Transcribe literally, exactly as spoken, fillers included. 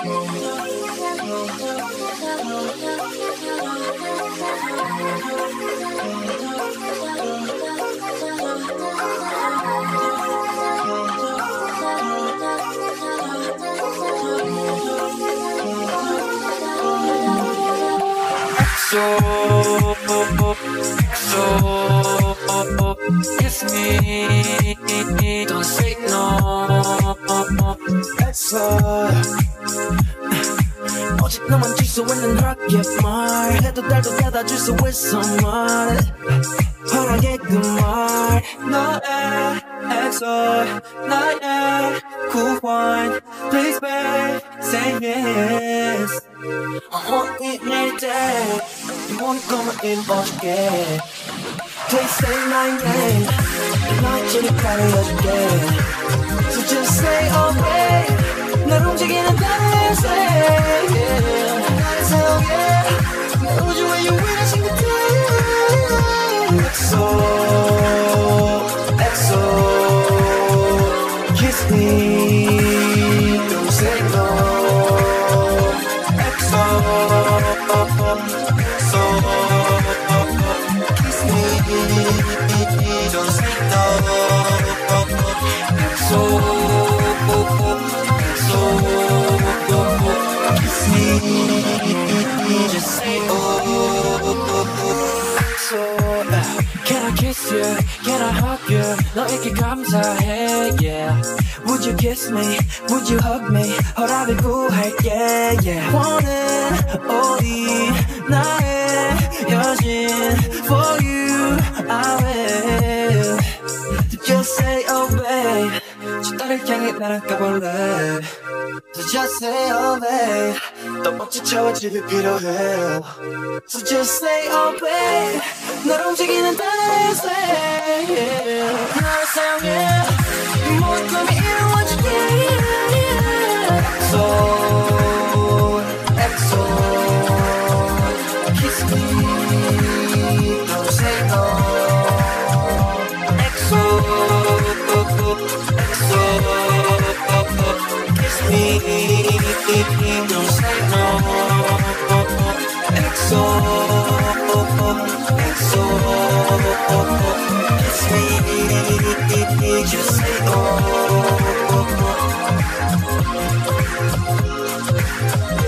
So, so, kiss me, don't say no. That's all. 오직 너만 줄 수 있는 허락의 말 해도 달도 받아줄 수 있어 말 허락의 그 말 너의 엑소 나의 구원 Please babe say yes I want it near day You want 거면 입어줄게 Please say my name 너의 진입 가려줄게 So just say oh babe 날 움직이는 나의 say yeah 나의 say oh yeah 내 우주에 유일하신 그대 엑소 엑소 Kiss me don't say no 엑소 엑소 Kiss me don't say no 엑소 Kiss me, just say oh. So, can I kiss you? Can I hug you? 너에게 감사해, yeah. Would you kiss me? Would you hug me? 허락을 구할게, yeah. 원은 어디 나의 여신 For you, I will. Just say oh babe. 저 딸을 향해 날아가볼래. So just say oh babe 또 멋진 차와집이 필요해 So just say oh babe 널 움직이는 나의 say yeah. 나를 사용해 모든 꿈이 이루어지게 엑소 엑소 Kiss me don't say no 엑소 엑소 Kiss me, don't say no. 엑소, 엑소. Kiss me, just say oh.